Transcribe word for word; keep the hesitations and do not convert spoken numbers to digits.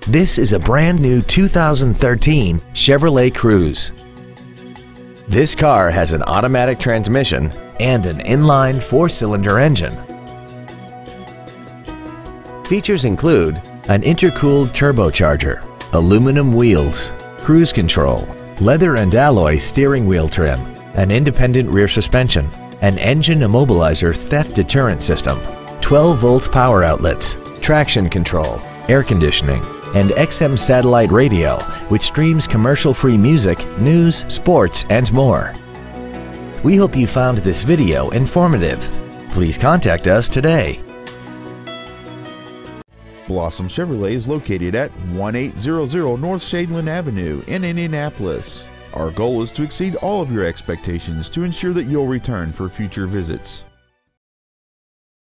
This is a brand new two thousand thirteen Chevrolet Cruze. This car has an automatic transmission and an inline four-cylinder engine. Features include an intercooled turbocharger, aluminum wheels, cruise control, leather and alloy steering wheel trim, an independent rear suspension, an engine immobilizer theft deterrent system, twelve volt power outlets, traction control, air conditioning, and X M satellite radio, which streams commercial-free music, news, sports, and more. We hope you found this video informative. Please contact us today. Blossom Chevrolet is located at eighteen hundred North Shadeland Avenue in Indianapolis. Our goal is to exceed all of your expectations to ensure that you'll return for future visits.